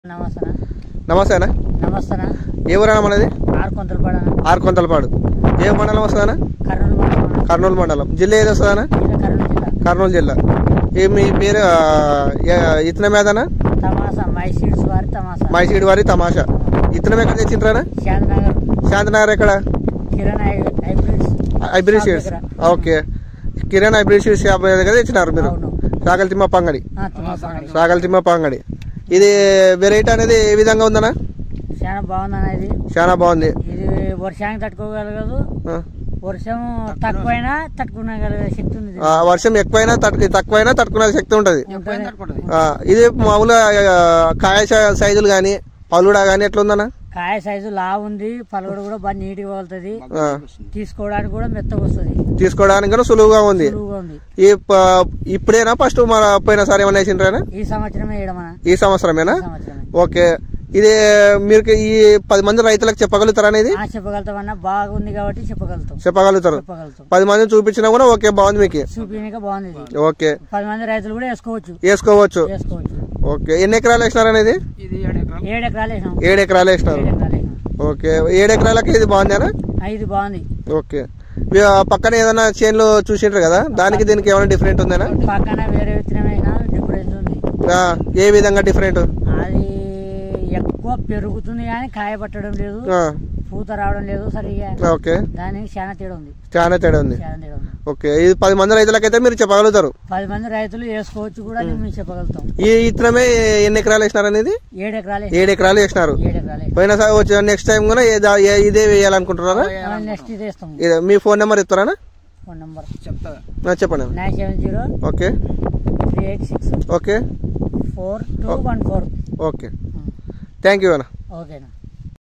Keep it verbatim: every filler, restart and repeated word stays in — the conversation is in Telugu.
నమస్తే నమస్తే అన్న. నమస్తే ఏ ఊరన్నా మనది? ఆరుకొంతలపాడు ఆరుకొంతలపాడు. ఏ మండలం వస్తుందన్నా? కర్నూలు మండలం. కర్నూలు మండలం. జిల్లా ఏది వస్తుందన్నా? కర్నూలు జిల్లా. కర్నూలు జిల్లా. ఏ మీ పేరు ఇతనం ఏదన్నా? తమాసా మై సీడ్స్ వారి తమాసా. మై సీడ్ వారి తమాషా. ఇతనం ఎక్కడ తెచ్చిండ్రానా? శాంతినగర్. శాంతినగర్ ఎక్కడ? Kiran hybrids. Hybrid seeds. Okay, Kiran hybrid seeds shop దగ్గర తెచ్చినారు మీరు? సాగల తిమ్మప్ప అంగడి. సాగల తిమ్మప్ప అంగడి. ఇది వెరైటీ అనేది ఏ విధంగా ఉందన్నా? చాలా బాగుందన్న. ఇది చాలా బాగుంది. ఇది వర్షానికి తట్టుకోగలగదు, వర్షం తక్కువైనా తట్టుకునగలిగే శక్తి ఉంది. వర్షం ఎక్కువైనా తక్కువైనా తట్టుకునే శక్తి ఉంటది. ఇది మామూలుగా కాయ సైజులు గానీ పలుడా గానీ ఎట్లా ఉందన్నా? కాయ సైజు లా ఉంది, పలుగుడు కూడా బాగా నీట్ గా వస్తుంది, తీసుకోవడానికి కూడా మెత్తగా వస్తుంది, తీసుకోవడానికి కూడా సులువుగా ఉంది. ఇప్పుడేనా ఫస్ట్ మన పోయిన సారి ఏమైనా వేసిండ్రేనా? ఈ సంవత్సరమే. ఈ సంవత్సరమేనా? ఓకే. ఇది మీరు ఈ పది మంది రైతులకు చెప్పగలుగుతారా అనేది? చెప్పగలుగుతామన్నా, బాగుంది కాబట్టి చెప్పగలుగుతాం. చెప్పగలుగుతారు. పది మంది చూపించినా కూడా ఓకే బాగుంది మీకు? చూపించక బాగుంది. ఓకే, పది మంది రైతులు కూడా వేసుకోవచ్చు. వేసుకోవచ్చు. వేసుకోవచ్చు. ఓకే, ఎన్ని ఎకరాలు వేసినారు అనేది? ఏడు ఎకరాలు వేసినాం. ఏడు ఎకరాలు వేసినారు. ఓకే, ఏడు ఎకరాలకి ఇది బాగుందేనా? ఇది బాగుంది. ఓకే, పక్కన ఏదైనా చేన్లు చూసిండ్రు కదా, దానికి దీనికి ఏమైనా డిఫరెంట్ ఉందేనా? పక్కన వేరే విత్తనమైనా డిఫరెన్స్ ఉంది. ఏ విధంగా డిఫరెంట్? అది ఎక్కువ పెరుగుతుంది కానీ కాయ పట్టడం లేదు, పూత రావడం లేదు సరిగా. ఓకే, దానికి చాలా తేడా ఉంది. చాలా తేడా ఉంది. ఓకే, ఇది పది మంది రైతులకైతే మీరు చెప్పగలుగుతారు? పది మంది రైతులు వేసుకోవచ్చు కూడా, మేము చెప్పగలుగుతాం. ఈ ఇత్తనమే ఎన్ని ఎకరాలు వేసినారు అనేది? ఏడు ఎకరాలు. ఏడు ఎకరాలు వేసినారు. పోయిన సార్ వచ్చి నెక్స్ట్ టైం కూడా ఇదే వేయాలనుకుంటున్నారా? నెక్స్ట్ ఇదే ఇస్తాం. మీ ఫోన్ నెంబర్ ఇస్తారా? ఫోన్ నెంబర్ చెప్పండి. Nine seven zero okay three eight six okay four two one four. Okay, thank you అన్న. ఓకేనా.